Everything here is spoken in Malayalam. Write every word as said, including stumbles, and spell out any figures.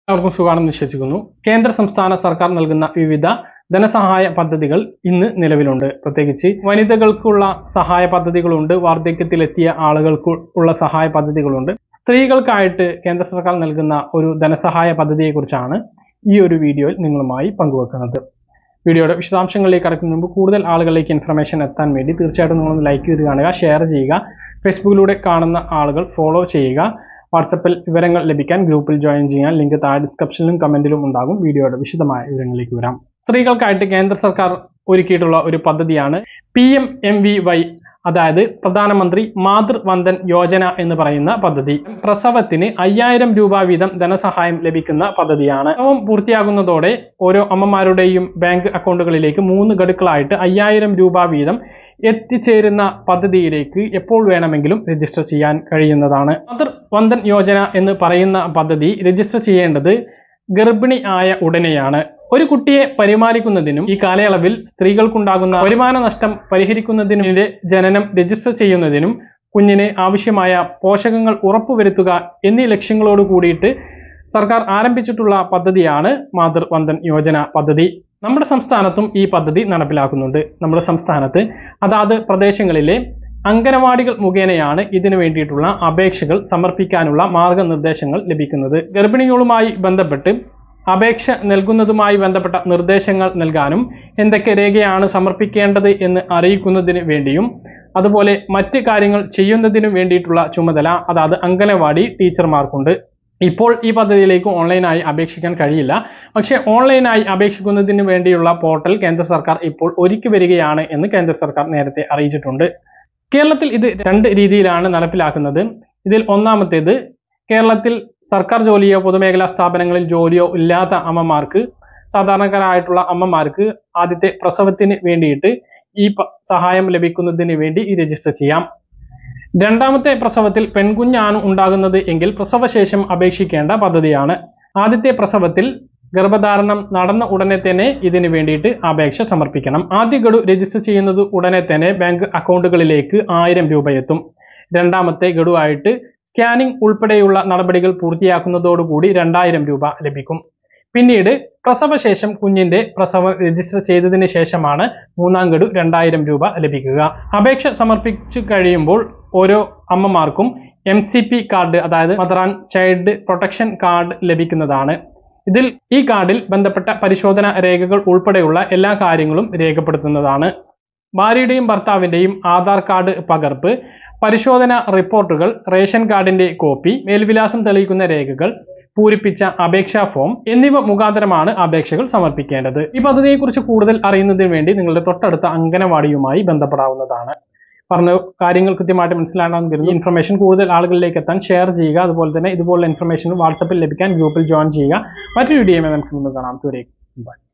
എല്ലാവർക്കും സുഖാണെന്ന് വിശ്വസിക്കുന്നു. കേന്ദ്ര സംസ്ഥാന സർക്കാർ നൽകുന്ന വിവിധ ധനസഹായ പദ്ധതികൾ ഇന്ന് നിലവിലുണ്ട്. പ്രത്യേകിച്ച് വനിതകൾക്കുള്ള സഹായ പദ്ധതികളുണ്ട്, വാർദ്ധക്യത്തിലെത്തിയ ആളുകൾക്ക് ഉള്ള സഹായ പദ്ധതികളുണ്ട്. സ്ത്രീകൾക്കായിട്ട് കേന്ദ്ര സർക്കാർ നൽകുന്ന ഒരു ധനസഹായ പദ്ധതിയെക്കുറിച്ചാണ് ഈ ഒരു വീഡിയോയിൽ നിങ്ങളുമായി പങ്കുവെക്കുന്നത്. വീഡിയോയുടെ വിശദാംശങ്ങളിലേക്ക് കടക്കുന്നതിന് മുമ്പ് കൂടുതൽ ആളുകളിലേക്ക് ഇൻഫർമേഷൻ എത്താൻ വേണ്ടി തീർച്ചയായിട്ടും നിങ്ങളൊന്ന് ലൈക്ക് ചെയ്ത് കാണുക, ഷെയർ ചെയ്യുക, ഫേസ്ബുക്കിലൂടെ കാണുന്ന ആളുകൾ ഫോളോ ചെയ്യുക. വാട്സപ്പിൽ വിവരങ്ങൾ ലഭിക്കാൻ ഗ്രൂപ്പിൽ ജോയിൻ ചെയ്യാൻ ലിങ്ക് താഴെ ഡിസ്ക്രിപ്ഷനിലും കമന്റിലും ഉണ്ടാകും. വീഡിയോയുടെ വിശദമായ വിവരങ്ങളിലേക്ക് വരാം. സ്ത്രീകൾക്കായിട്ട് കേന്ദ്ര സർക്കാർ ഒരുക്കിയിട്ടുള്ള ഒരു പദ്ധതിയാണ് P M M V Y, അതായത് പ്രധാനമന്ത്രി മാതൃ വന്ദൻ യോജന എന്ന് പറയുന്ന പദ്ധതി. പ്രസവത്തിന് അയ്യായിരം രൂപ വീതം ധനസഹായം ലഭിക്കുന്ന പദ്ധതിയാണ്. പ്രസവം പൂർത്തിയാകുന്നതോടെ ഓരോ അമ്മമാരുടെയും ബാങ്ക് അക്കൗണ്ടുകളിലേക്ക് മൂന്ന് ഗഡുക്കളായിട്ട് അയ്യായിരം രൂപ വീതം എത്തിച്ചേരുന്ന പദ്ധതിയിലേക്ക് എപ്പോൾ വേണമെങ്കിലും രജിസ്റ്റർ ചെയ്യാൻ കഴിയുന്നതാണ്. മാതൃ വന്ദൻ യോജന എന്ന് പറയുന്ന പദ്ധതി രജിസ്റ്റർ ചെയ്യേണ്ടത് ഗർഭിണി ആയ ഉടനെയാണ്. ഒരു കുട്ടിയെ പരിപാലിക്കുന്നതിനും ഈ കാലയളവിൽ സ്ത്രീകൾക്കുണ്ടാകുന്ന വരുമാന നഷ്ടം പരിഹരിക്കുന്നതിനും ജനനം രജിസ്റ്റർ ചെയ്യുന്നതിനും കുഞ്ഞിന് ആവശ്യമായ പോഷകങ്ങൾ ഉറപ്പുവരുത്തുക എന്നീ ലക്ഷ്യങ്ങളോട് കൂടിയിട്ട് സർക്കാർ ആരംഭിച്ചിട്ടുള്ള പദ്ധതിയാണ് മാതൃ വന്ദൻ യോജന പദ്ധതി. നമ്മുടെ സംസ്ഥാനത്തും ഈ പദ്ധതി നടപ്പിലാക്കുന്നുണ്ട്. നമ്മുടെ സംസ്ഥാനത്ത് അതാത് പ്രദേശങ്ങളിലെ അംഗനവാടികൾ മുഖേനയാണ് ഇതിനു വേണ്ടിയിട്ടുള്ള അപേക്ഷകൾ സമർപ്പിക്കാനുള്ള മാർഗനിർദ്ദേശങ്ങൾ ലഭിക്കുന്നത്. ഗർഭിണികളുമായി ബന്ധപ്പെട്ട് അപേക്ഷ നൽകുന്നതുമായി ബന്ധപ്പെട്ട നിർദ്ദേശങ്ങൾ നൽകാനും എന്തൊക്കെ രേഖയാണ് സമർപ്പിക്കേണ്ടത് എന്ന് അറിയിക്കുന്നതിന് വേണ്ടിയും അതുപോലെ മറ്റ് കാര്യങ്ങൾ ചെയ്യുന്നതിനു വേണ്ടിയിട്ടുള്ള ചുമതല അതാത് അംഗനവാടി ടീച്ചർമാർക്കുണ്ട്. ഇപ്പോൾ ഈ പദ്ധതിയിലേക്ക് ഓൺലൈനായി അപേക്ഷിക്കാൻ കഴിയില്ല. പക്ഷേ ഓൺലൈനായി അപേക്ഷിക്കുന്നതിന് വേണ്ടിയുള്ള പോർട്ടൽ കേന്ദ്ര സർക്കാർ ഇപ്പോൾ ഒരുക്കി വരികയാണ് എന്ന് കേന്ദ്ര സർക്കാർ നേരത്തെ അറിയിച്ചിട്ടുണ്ട്. കേരളത്തിൽ ഇത് രണ്ട് രീതിയിലാണ് നടപ്പിലാക്കുന്നത്. ഇതിൽ ഒന്നാമത്തേത്, കേരളത്തിൽ സർക്കാർ ജോലിയോ പൊതുമേഖലാ സ്ഥാപനങ്ങളിൽ ജോലിയോ ഇല്ലാത്ത അമ്മമാർക്ക്, സാധാരണക്കാരായിട്ടുള്ള അമ്മമാർക്ക് ആദ്യത്തെ പ്രസവത്തിന് വേണ്ടിയിട്ട് ഈ സഹായം ലഭിക്കുന്നതിന് വേണ്ടി ഈ രജിസ്റ്റർ ചെയ്യാം. രണ്ടാമത്തെ പ്രസവത്തിൽ പെൺകുഞ്ഞാണ് ഉണ്ടാകുന്നത് എങ്കിൽ പ്രസവശേഷം അപേക്ഷിക്കേണ്ട പദ്ധതിയാണ്. ആദ്യത്തെ പ്രസവത്തിൽ ഗർഭധാരണം നടന്ന ഉടനെ തന്നെ ഇതിന് വേണ്ടിയിട്ട് അപേക്ഷ സമർപ്പിക്കണം. ആദ്യ ഗഡു രജിസ്റ്റർ ചെയ്യുന്നത് ഉടനെ തന്നെ ബാങ്ക് അക്കൗണ്ടുകളിലേക്ക് ആയിരം രൂപ എത്തും. രണ്ടാമത്തെ ഗഡു ആയിട്ട് സ്കാനിംഗ് ഉൾപ്പെടെയുള്ള നടപടികൾ പൂർത്തിയാക്കുന്നതോടുകൂടി രണ്ടായിരം രൂപ ലഭിക്കും. പിന്നീട് പ്രസവശേഷം കുഞ്ഞിന്റെ പ്രസവം രജിസ്റ്റർ ചെയ്തതിന് ശേഷമാണ് മൂന്നാം ഗഡു രണ്ടായിരം രൂപ ലഭിക്കുക. അപേക്ഷ സമർപ്പിച്ചു കഴിയുമ്പോൾ ഓരോ അമ്മമാർക്കും എം സി പി കാർഡ്, അതായത് mother and child protection card ലഭിക്കുന്നതാണ്. ഇതിൽ ഈ കാർഡിൽ ബന്ധപ്പെട്ട പരിശോധന രേഖകൾ ഉൾപ്പെടെയുള്ള എല്ലാ കാര്യങ്ങളും രേഖപ്പെടുത്തുന്നതാണ്. ഭാര്യയുടെയും ഭർത്താവിന്റെയും ആധാർ കാർഡ് പകർപ്പ്, പരിശോധന റിപ്പോർട്ടുകൾ, റേഷൻ കാർഡിന്റെ കോപ്പി, മേൽവിലാസം തെളിയിക്കുന്ന രേഖകൾ, പൂരിപ്പിച്ച അപേക്ഷാ ഫോം എന്നിവ മുഖാന്തരമാണ് അപേക്ഷകൾ സമർപ്പിക്കേണ്ടത്. ഈ പദ്ധതിയെക്കുറിച്ച് കൂടുതൽ അറിയുന്നതിന് വേണ്ടി നിങ്ങളുടെ തൊട്ടടുത്ത അംഗനവാടിയുമായി ബന്ധപ്പെടാവുന്നതാണ്. പറഞ്ഞ കാര്യങ്ങൾ കൃത്യമായിട്ട് മനസ്സിലാണെന്ന് കരുതുന്നു. ഇൻഫർമേഷൻ കൂടുതൽ ആളുകളിലേക്ക് എത്താൻ ഷെയർ ചെയ്യുക. അതുപോലെ തന്നെ ഇതുപോലുള്ള ഇൻഫർമേഷൻ വാട്സപ്പിൽ ലഭിക്കാൻ ഗ്രൂപ്പിൽ ജോയിൻ ചെയ്യുക. മറ്റൊരു വീഡിയോയുമായി നമുക്ക് കാണാം. ബൈ.